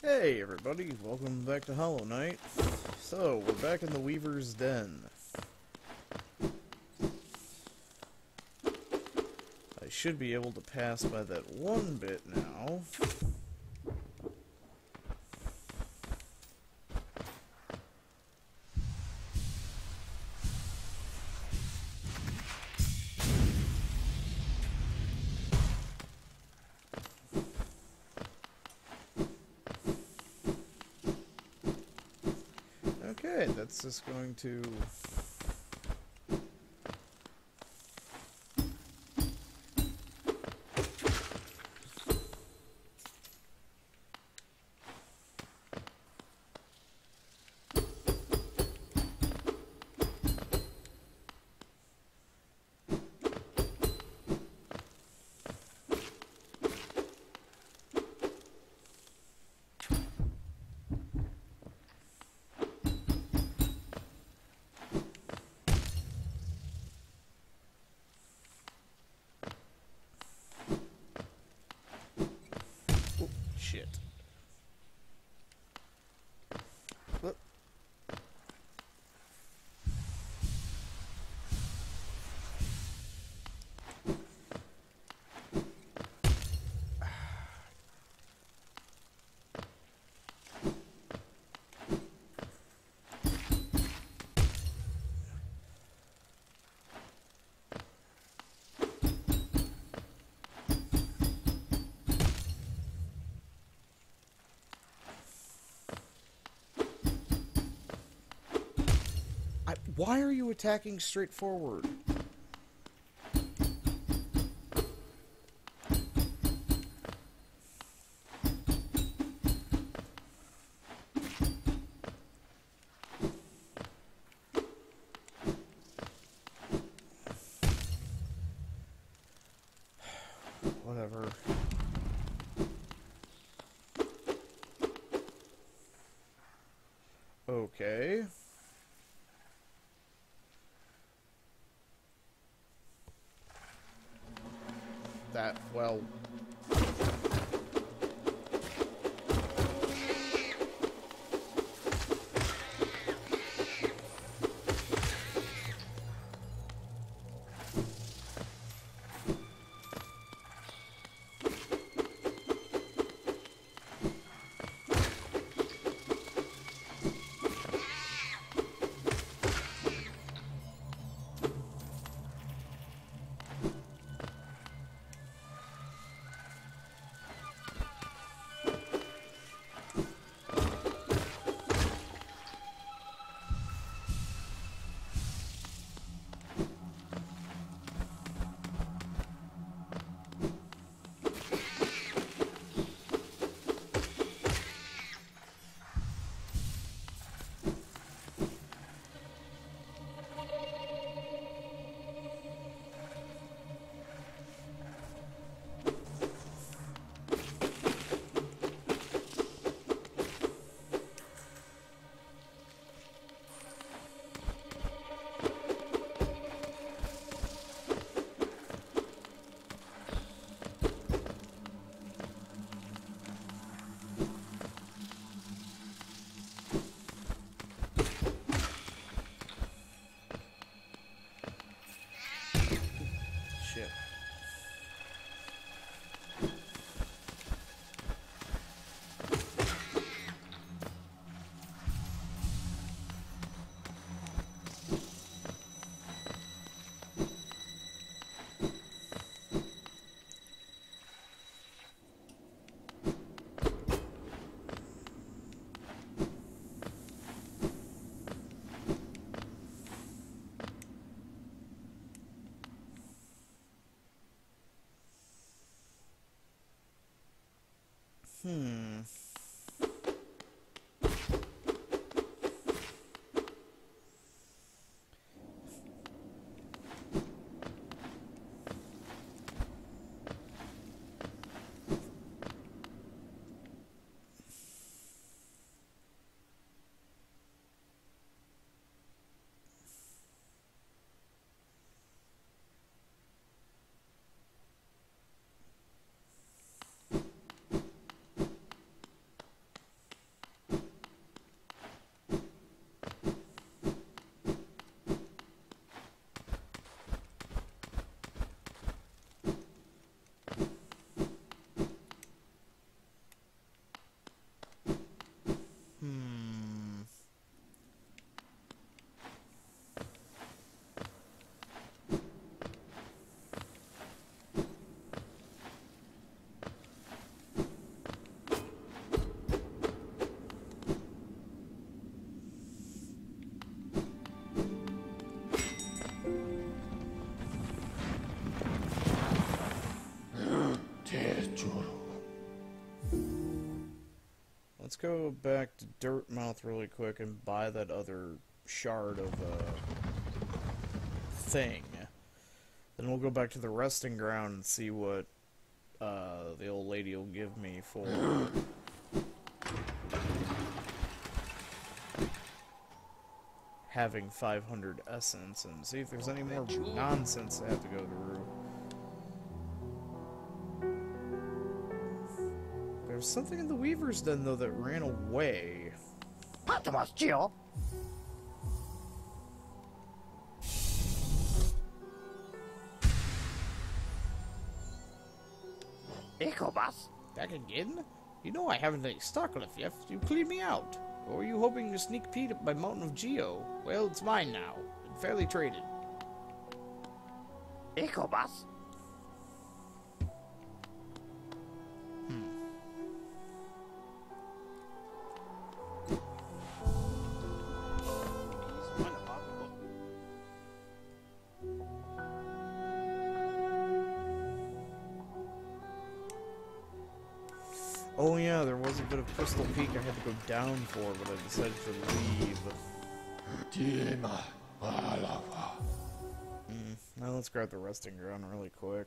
Hey everybody, welcome back to Hollow Knight. So, we're back in the Weaver's Den. I should be able to pass by that one bit now. Okay, that's just going to... Oh, shit. Whoop. Why are you attacking straight forward? Whatever. Okay. That, well... Shit. Hmm. let's go back to Dirtmouth really quick and buy that other shard of thing. Then we'll go back to the resting ground and see what the old lady will give me for having 500 essence, and see if there's any more nonsense I have to go through. There's something in the Weaver's Den, though, that ran away. Back again? You know I haven't any stock left yet. You clean me out. Or are you hoping to sneak peek at my Mountain of Geo? Well, it's mine now, and fairly traded. Oh yeah, there was a bit of Crystal Peak I had to go down for, but I decided to leave. Now let's grab the resting ground really quick.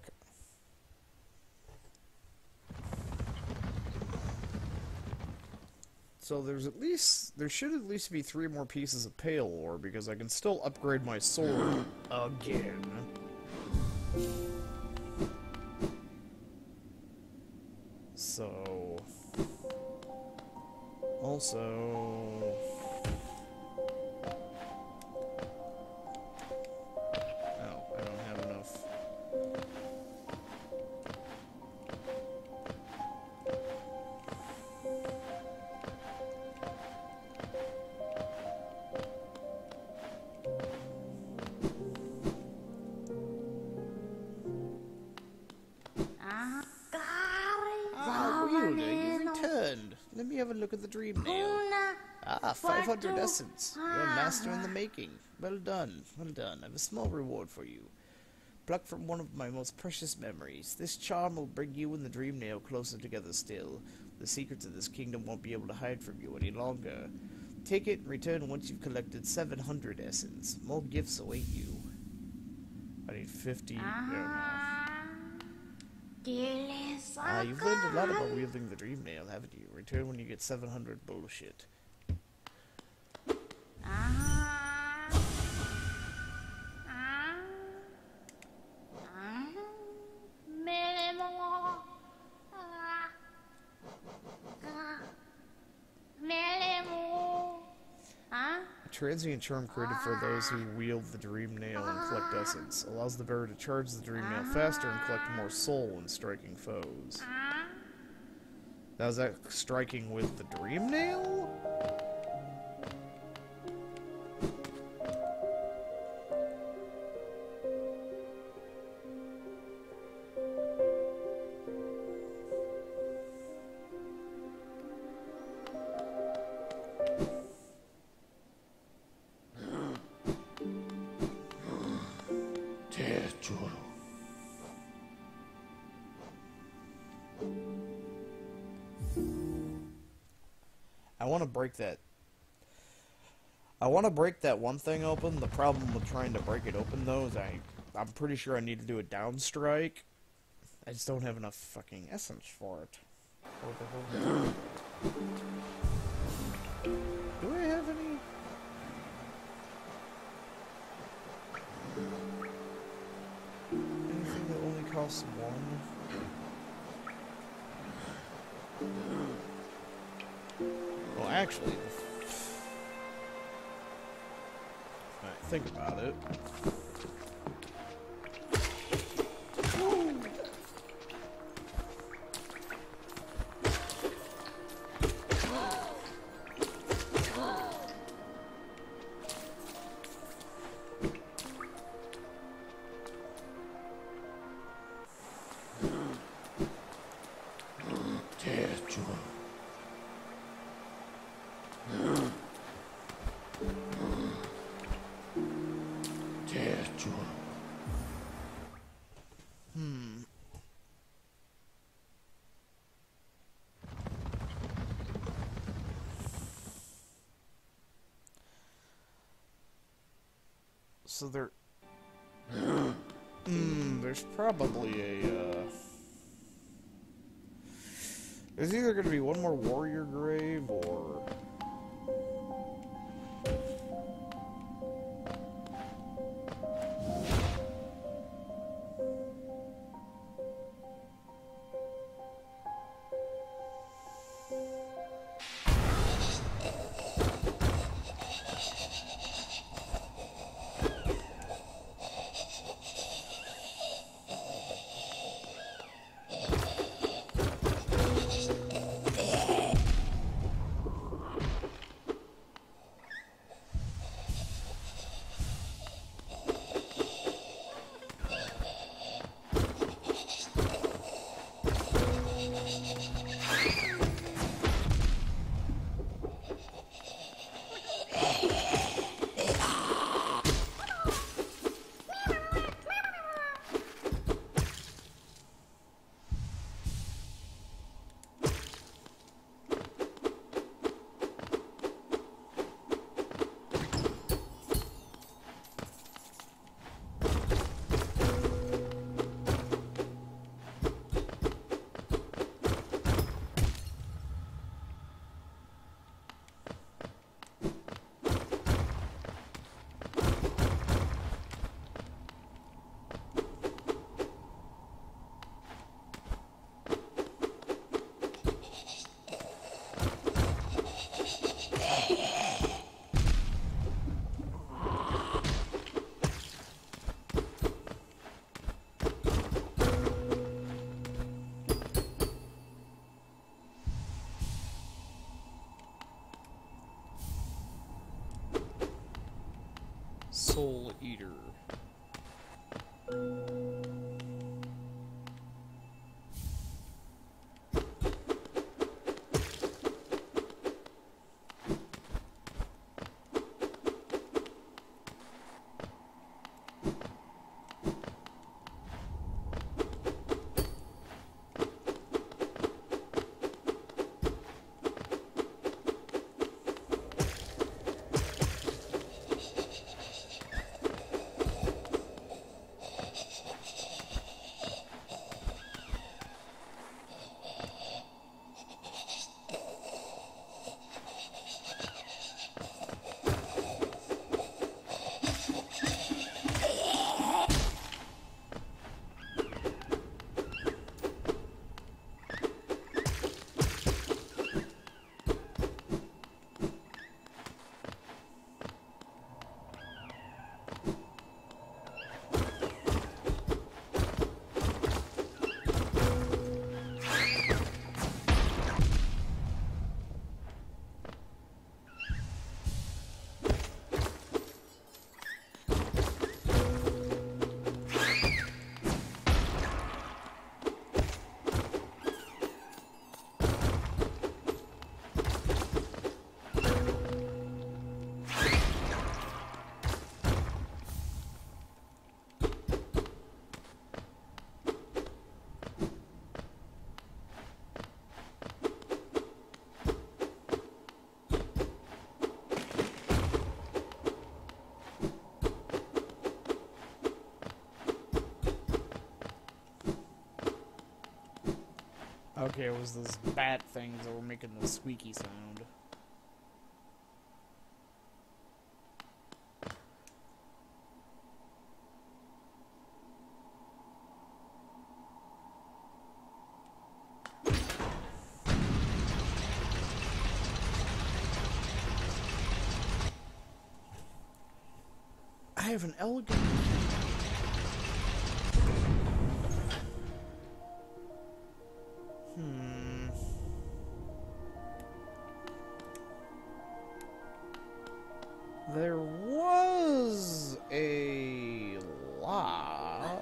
So there should at least be 3 more pieces of pale ore, because I can still upgrade my sword again. So, also, oh, I don't have enough. Let me have a look at the dream nail. Ah, 500 essence. You're a master in the making. Well done, well done. I have a small reward for you. Plucked from one of my most precious memories. This charm will bring you and the dream nail closer together still. The secrets of this kingdom won't be able to hide from you any longer. Take it and return once you've collected 700 essence. More gifts await you. I need 50. You've learned a lot about wielding the dream nail, haven't you? Return when you get 700 bullshit. Transient charm created for those who wield the dream nail and collect essence. Allows the bearer to charge the dream nail faster and collect more soul when striking foes. Now is that striking with the dream nail? I want to break that. I want to break that one thing open. The problem with trying to break it open, though, is I'm pretty sure I need to do a down strike. I just don't have enough fucking essence for it. Do I have any? Anything that only costs 1? Well, actually, think about it. So there... there's probably a, There's either gonna be one more warrior grave, or... Soul Eater. Okay, it was those bat things that were making the squeaky sound. I have an elegant... There was a lot.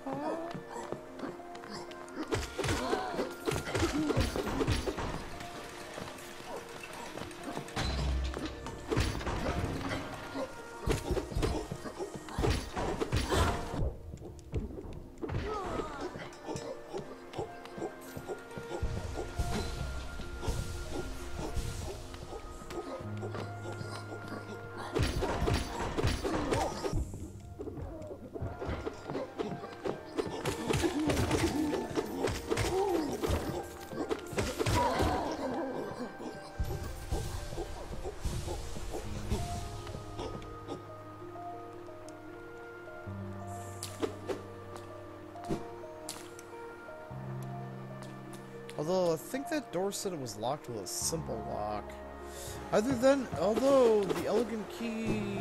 Although, I think that door said it was locked with a simple lock. Although, the elegant key...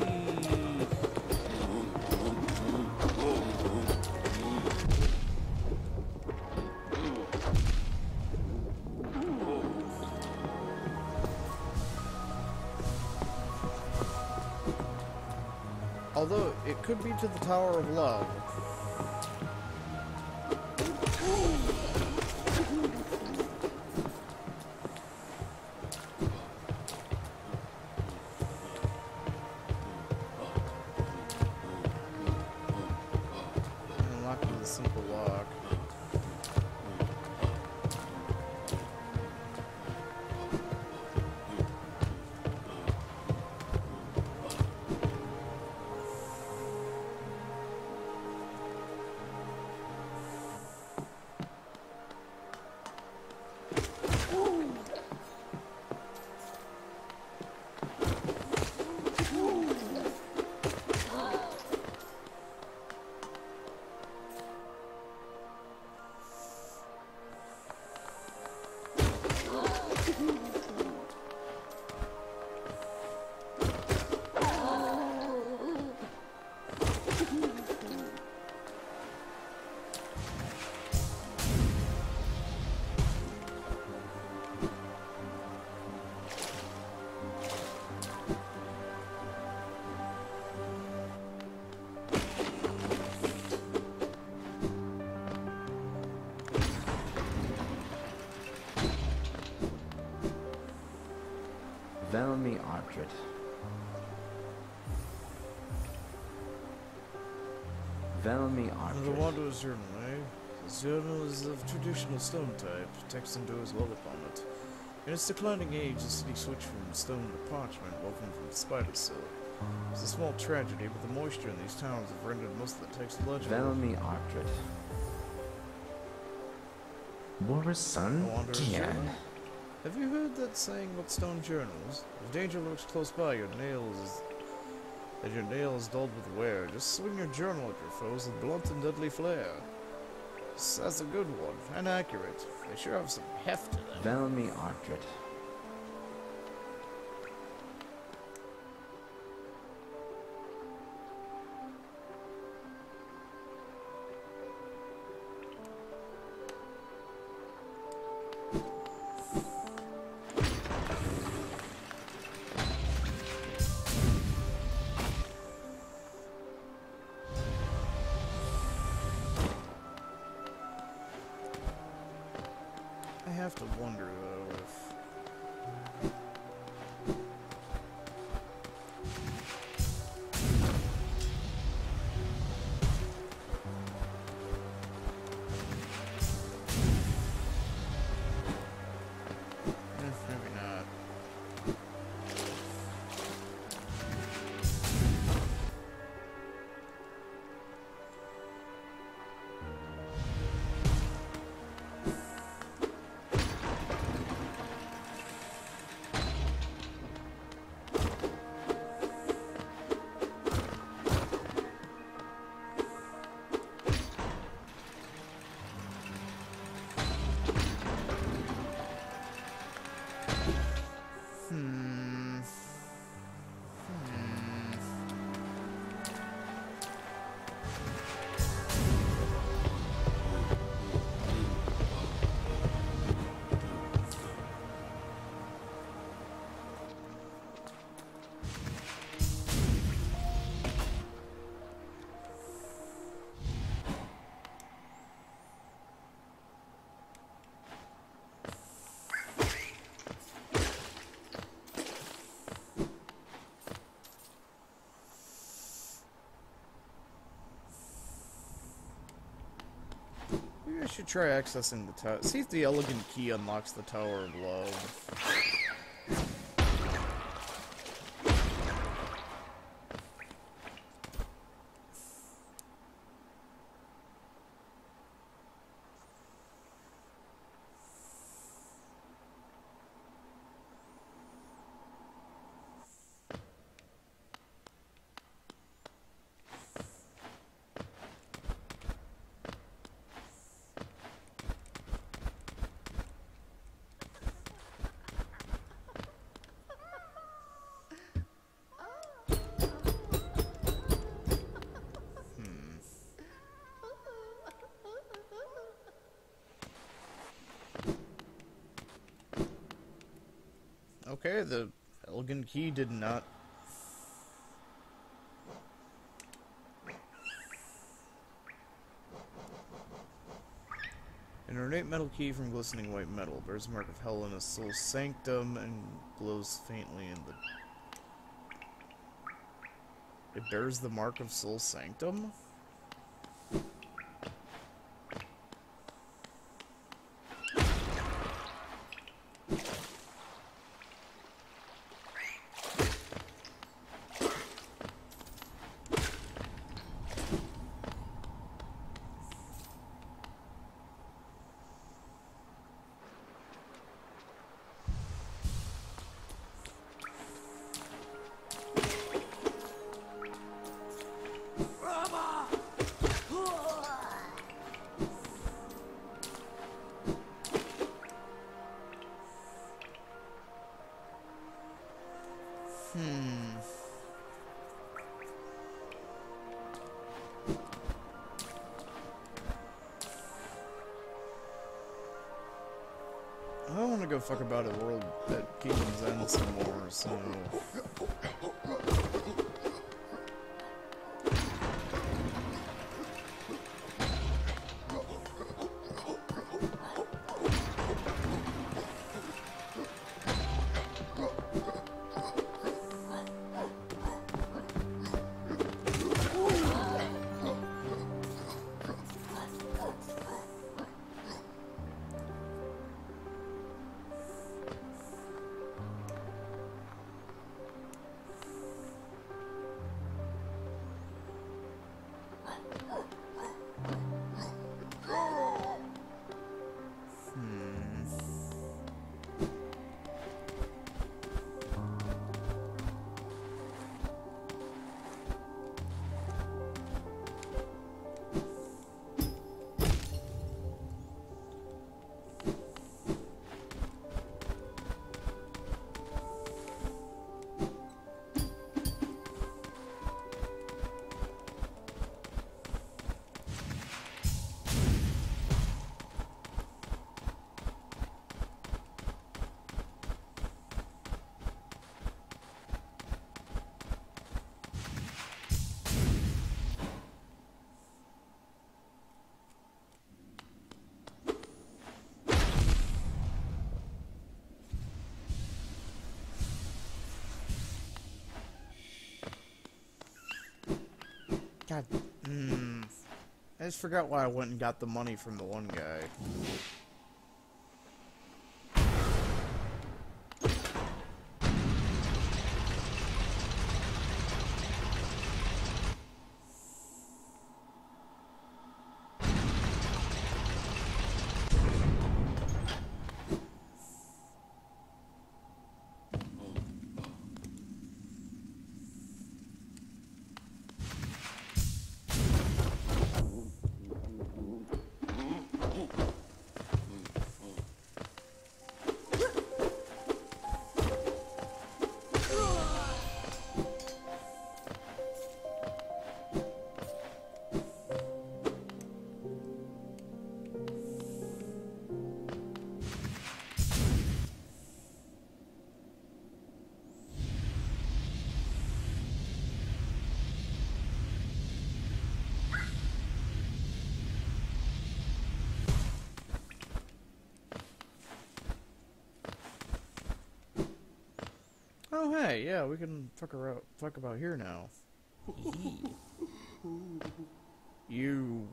Although, it could be to the Tower of Love. Unlocked with a simple lock. Velmi Ardred. Velmi The Ardred. Wanderer's Journal, eh? This journal is of traditional stone type. Text endures well upon it. In its declining age, the city switched from stone to parchment, woven from spider silk. It's a small tragedy, but the moisture in these towns have rendered most of the text legible. Velmi Ardred. Boris' son? The Wanderer's Kian. Journal? Have you heard that saying about stone journals? If danger lurks close by, your nails dulled with wear, just swing your journal at your foes with blunt and deadly flair. That's a good one, and accurate. They sure have some heft to them. Velmi Ardred. I have to wonder, though, if... maybe not. Maybe I should try accessing the tower. See if the elegant key unlocks the Tower of Love. Okay, the elegant key did not... An ornate metal key from glistening white metal. Bears the mark of hell in a soul sanctum and glows faintly in the... It bears the mark of soul sanctum? I don't want to go fuck about a world at Kingdom's End some more, so... God, I just forgot why I went and got the money from the one guy. Oh hey, yeah, we can fuck about here now. You.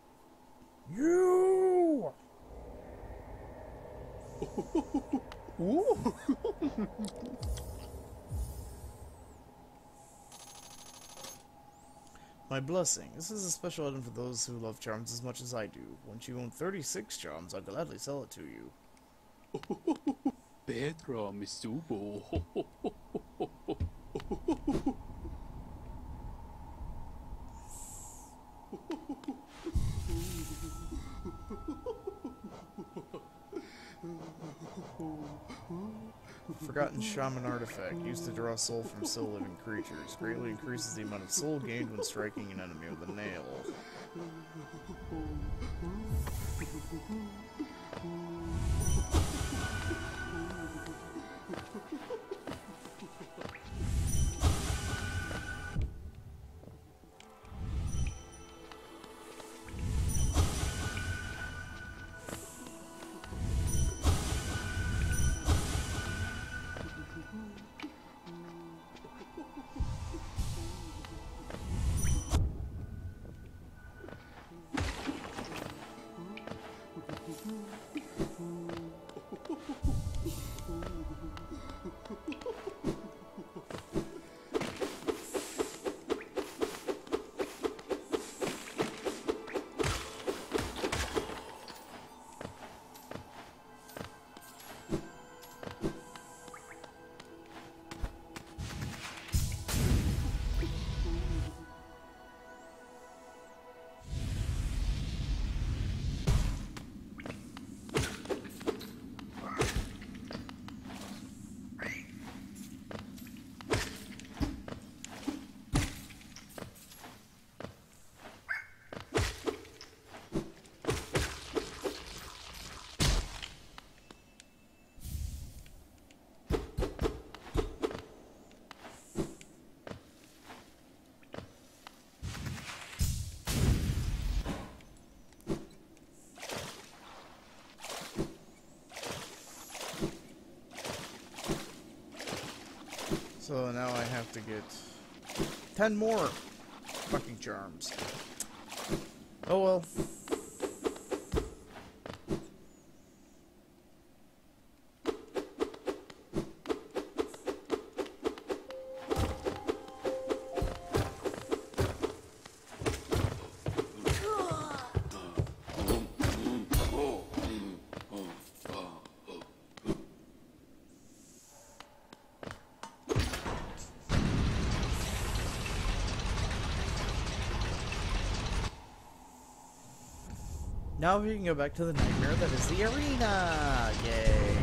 My blessing. This is a special item for those who love charms as much as I do. Once you own 36 charms, I'll gladly sell it to you. Petra Misubo. Forgotten Shaman artifact, used to draw soul from still living creatures. Greatly increases the amount of soul gained when striking an enemy with a nail. So now I have to get 10 more fucking charms. Oh well. Now we can go back to the nightmare that is the arena! Yay!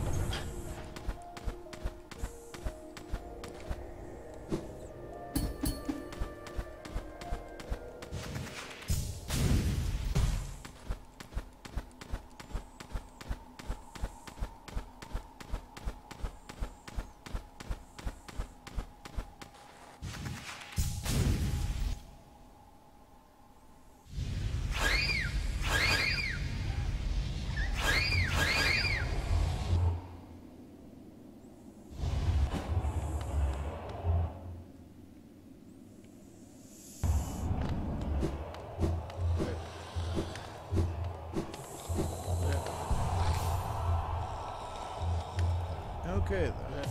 Okay, then.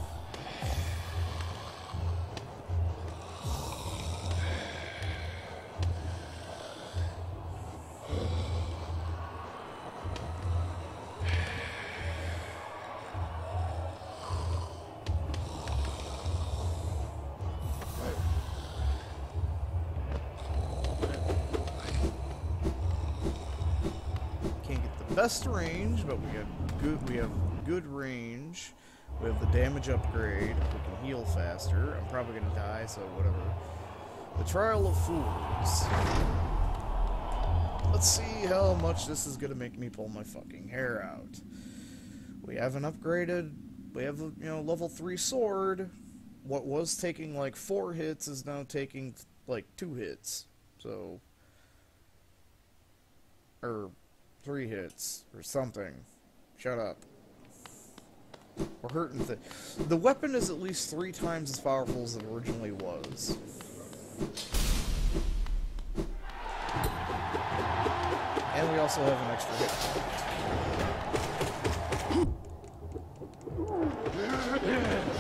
Can't get the best range, but we have good range. We have the damage upgrade. We can heal faster. I'm probably gonna die, so whatever. The Trial of Fools. Let's see how much this is gonna make me pull my fucking hair out. We have an upgraded. We have a, level 3 sword. What was taking like 4 hits is now taking like 2 hits. So, or 3 hits or something. Shut up. We're hurting the weapon is at least 3 times as powerful as it originally was. And we also have an extra hit point.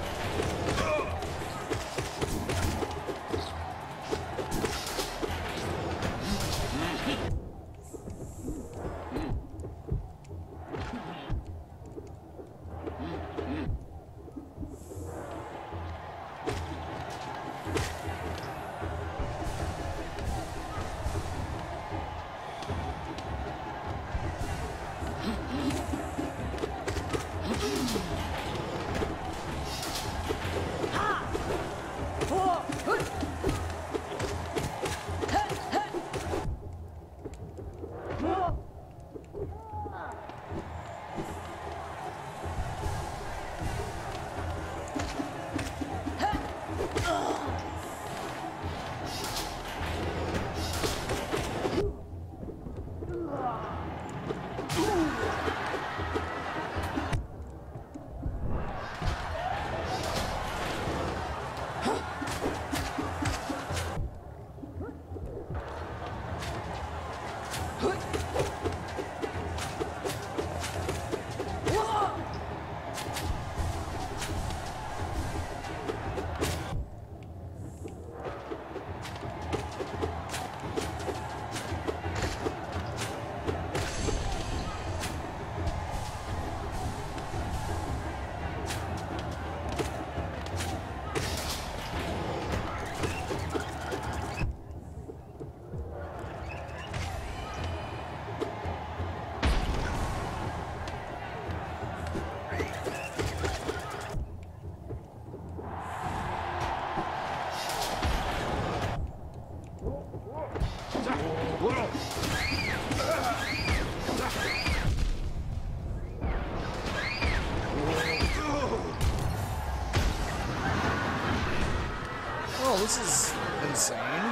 Oh, this is insane.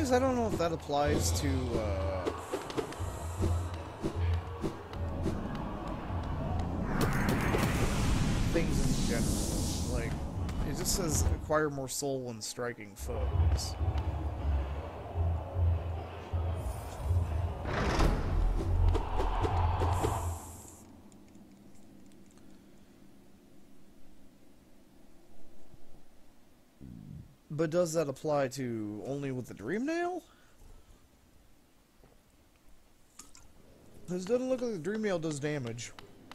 guess I don't know if that applies to, things in general. Like, it just says acquire more soul when striking foes. But does that apply to only with the Dream Nail? Because it doesn't look like the Dream Nail does damage.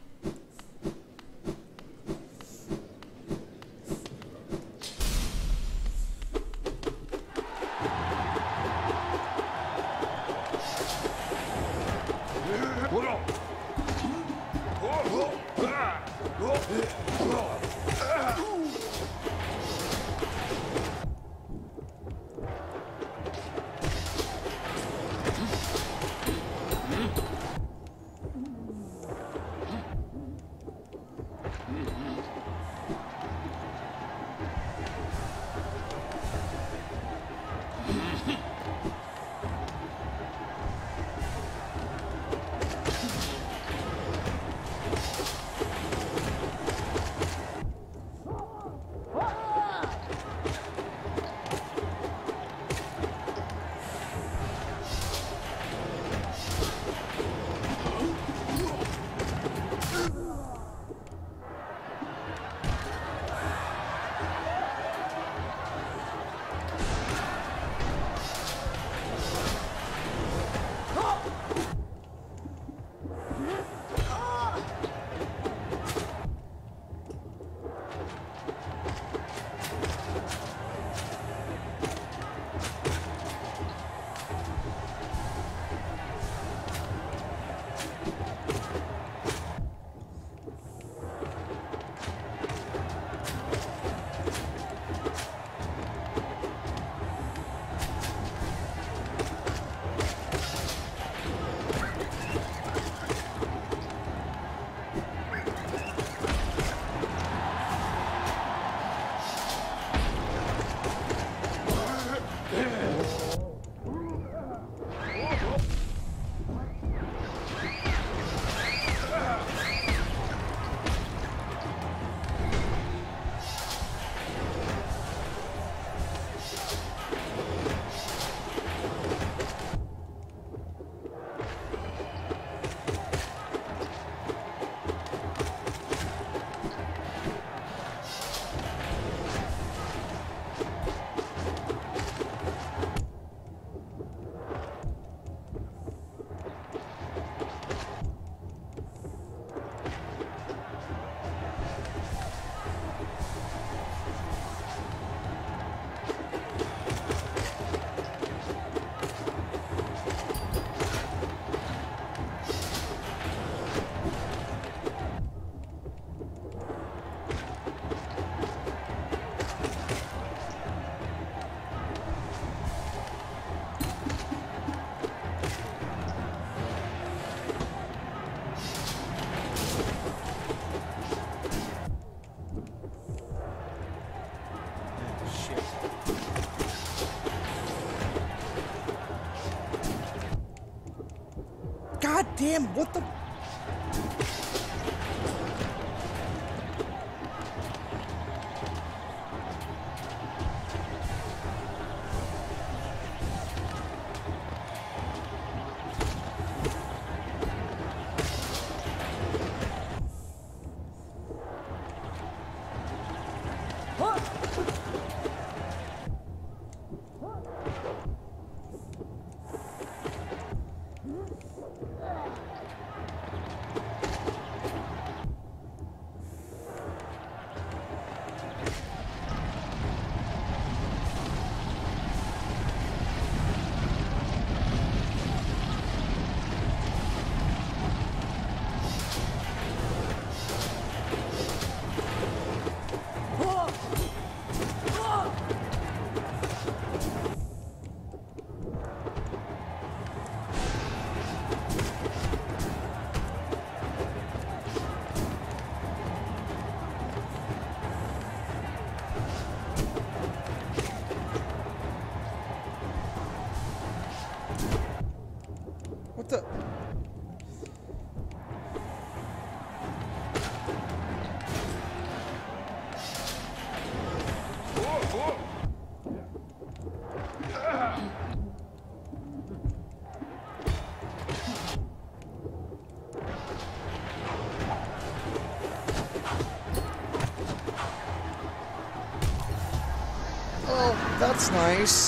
God damn, what the... What the? Oh, that's nice.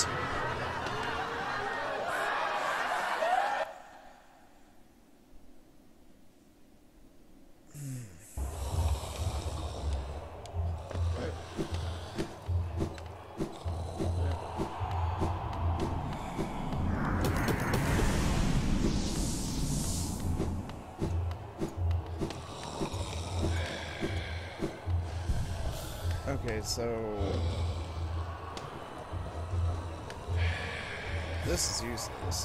Okay, so this is useless.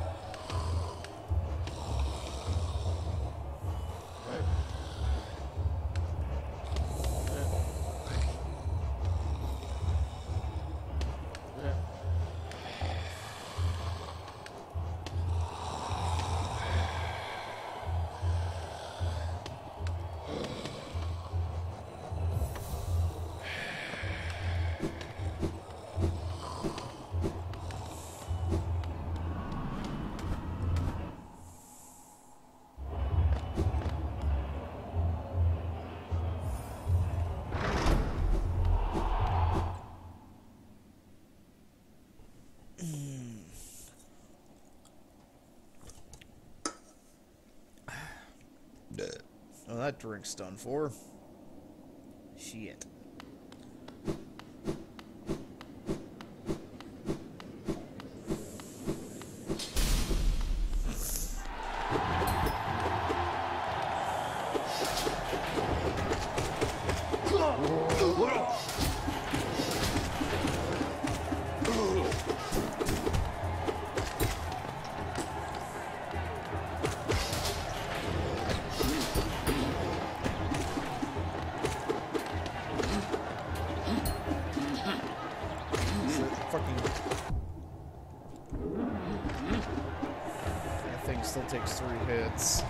Well, that drink's done for. Shit. That thing still takes 3 hits.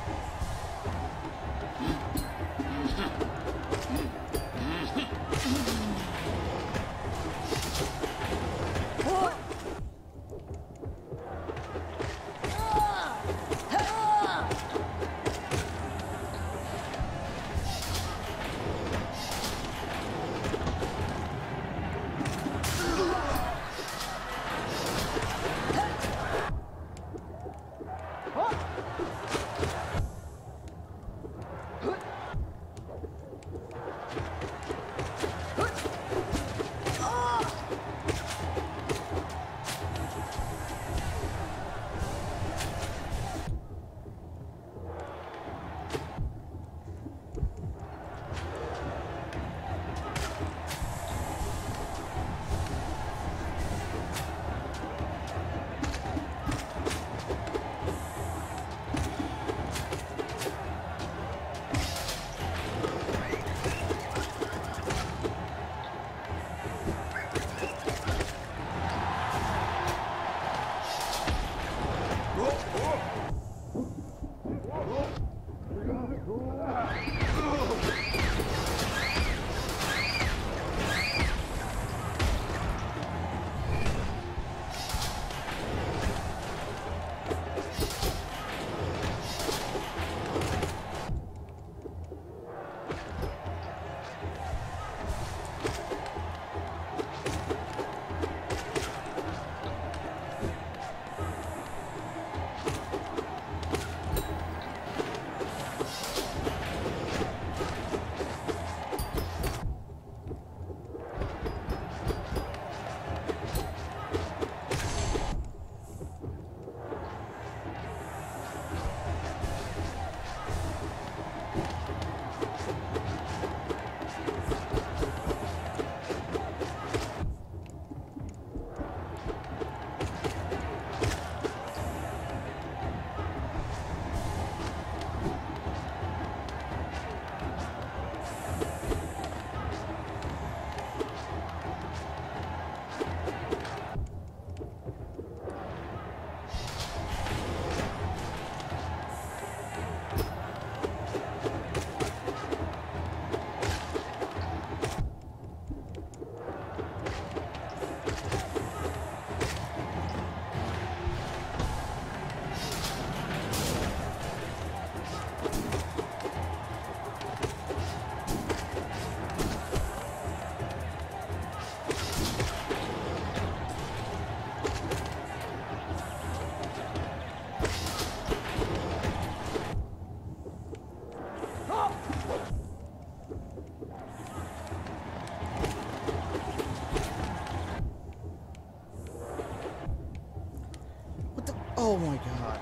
my god.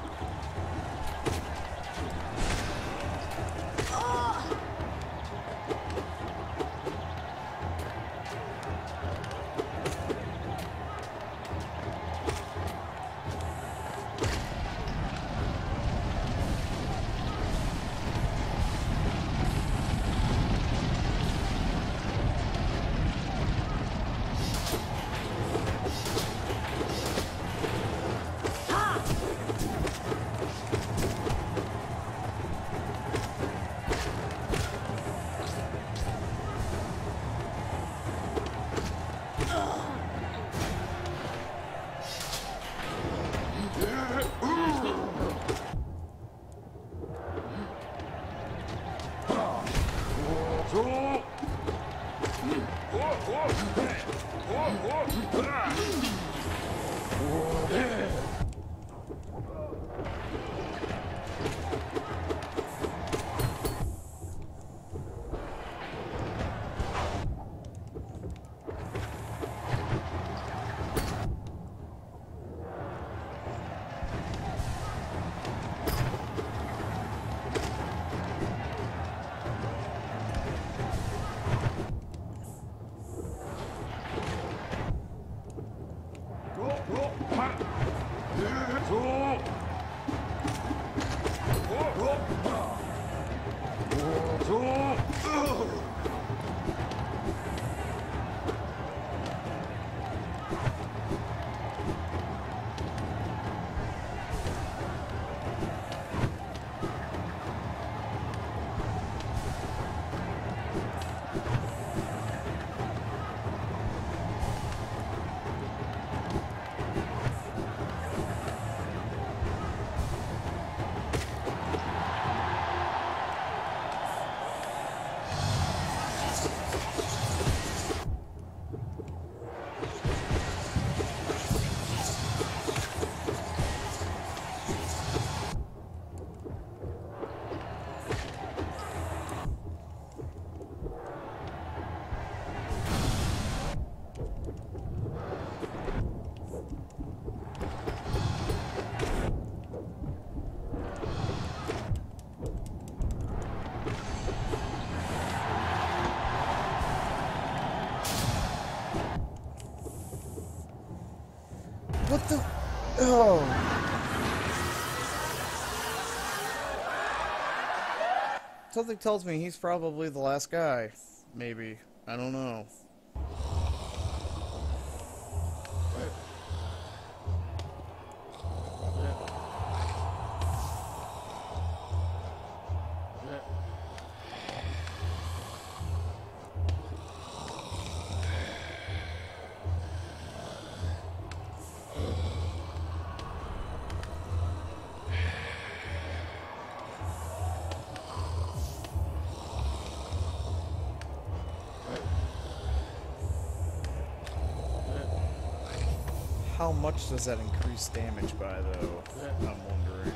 What the? Oh. Something tells me he's probably the last guy. Maybe. I don't know. How much does that increase damage by, though? I'm wondering.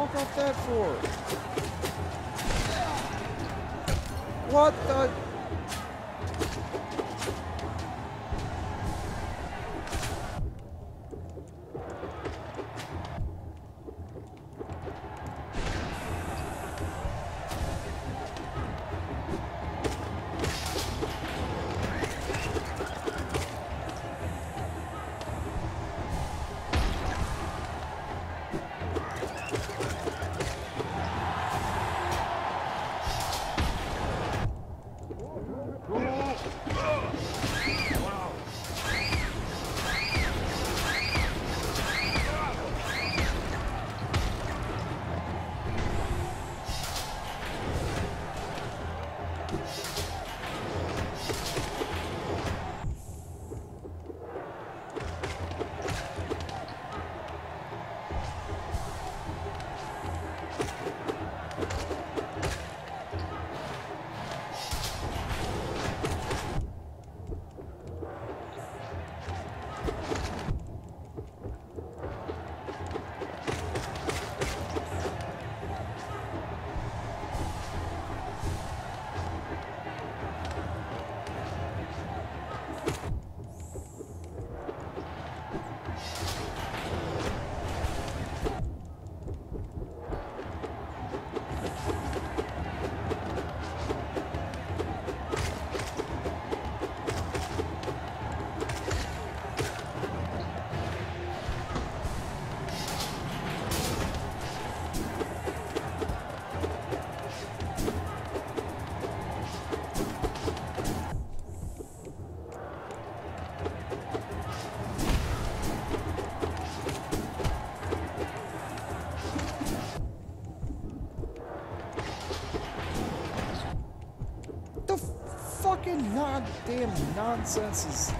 fuck off that for? What the? Fucking goddamn nonsense is...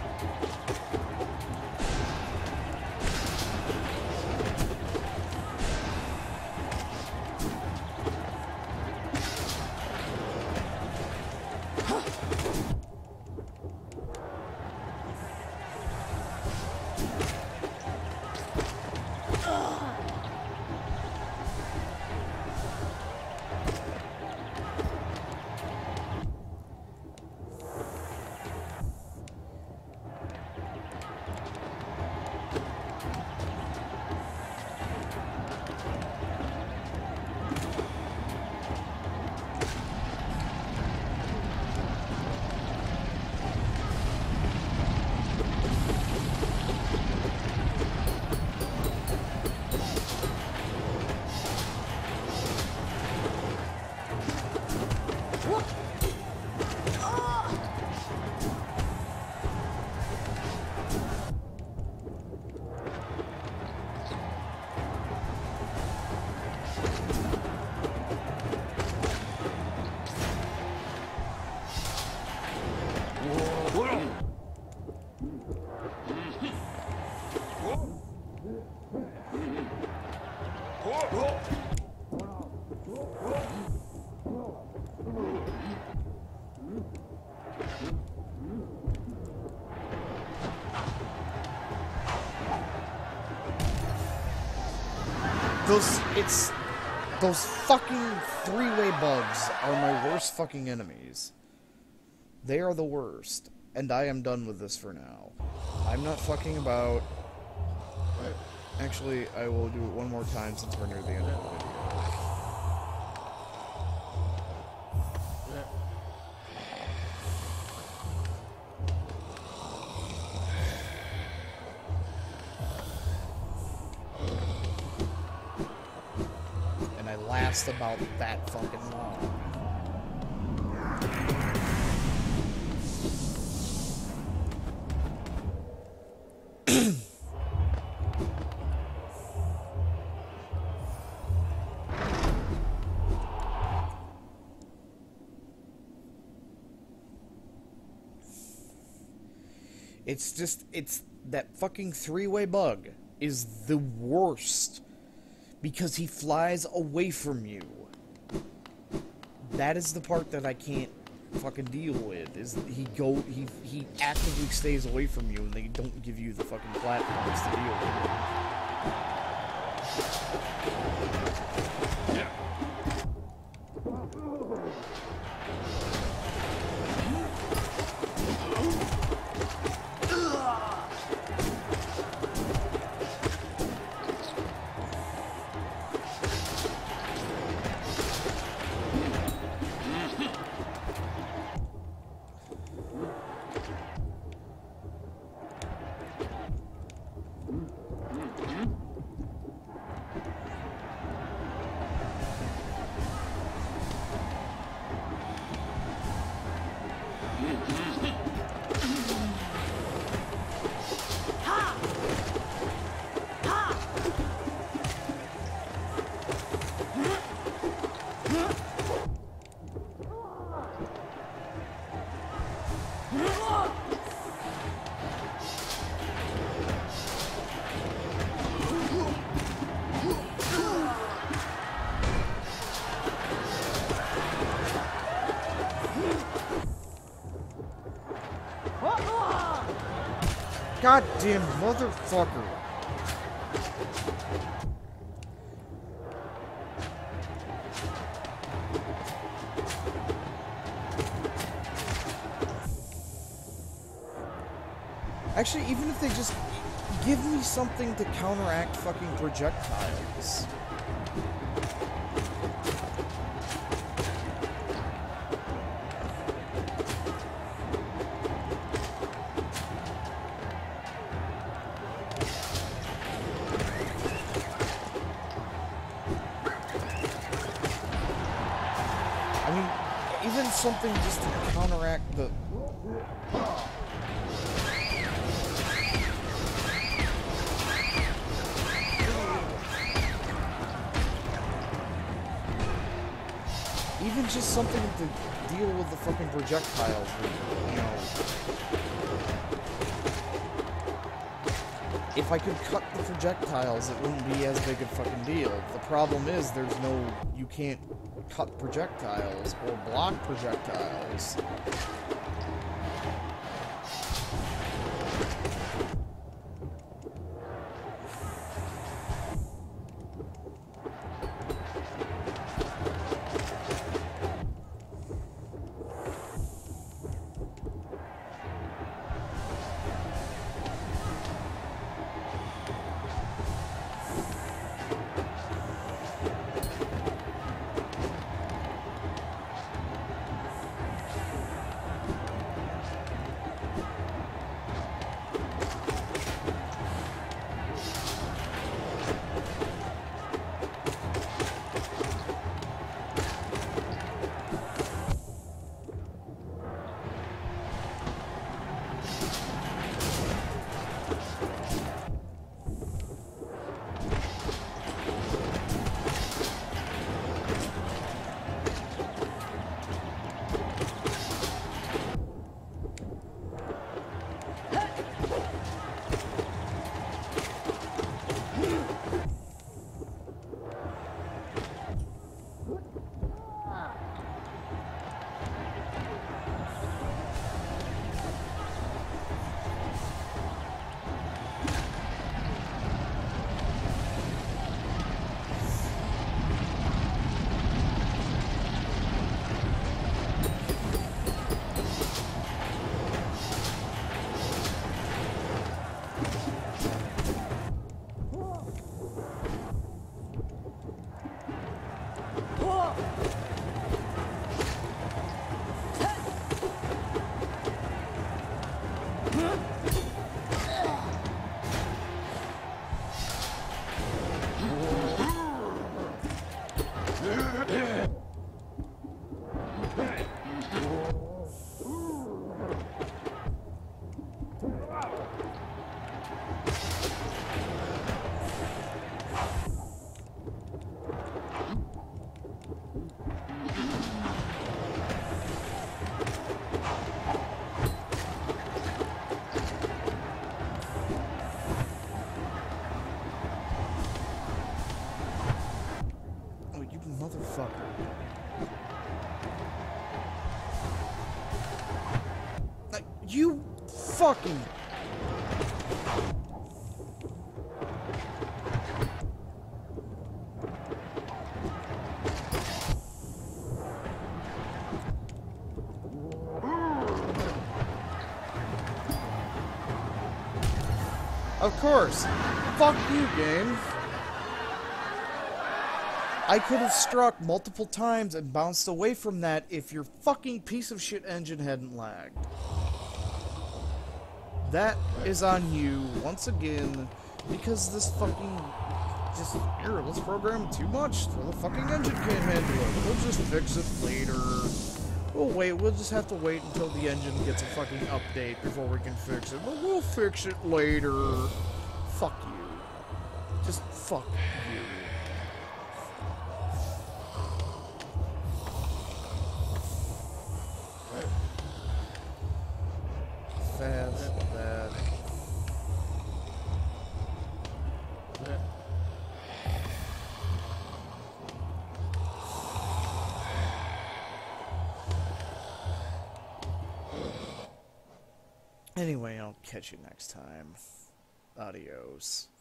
Those fucking three-way bugs are my worst fucking enemies. They are the worst. And I am done with this for now. I'm not fucking about. Actually, I will do it one more time since we're near the end of the video. Last about that fucking long. It's that fucking three-way bug is the worst. Because he flies away from you. That is the part that I can't fucking deal with. Is he actively stays away from you and they don't give you the fucking platforms to deal with. Goddamn motherfucker. Actually, even if they just give me something to counteract fucking projectiles. I mean, even something just to counteract the... Even just something to deal with the fucking projectiles, you know. If I could cut the projectiles, it wouldn't be as big a fucking deal. The problem is, you can't cut projectiles or block projectiles. Motherfucker. You fucking... Of course. Fuck you, game. I could have struck multiple times and bounced away from that if your fucking piece of shit engine hadn't lagged. That is on you, once again, because this fucking... Just, here, let's program too much, so the fucking engine can't handle it. We'll just fix it later. We'll just have to wait until the engine gets a fucking update before we can fix it. But we'll fix it later. Fuck you. Just fuck you. Fast, that. Anyway, I'll catch you next time. Adios.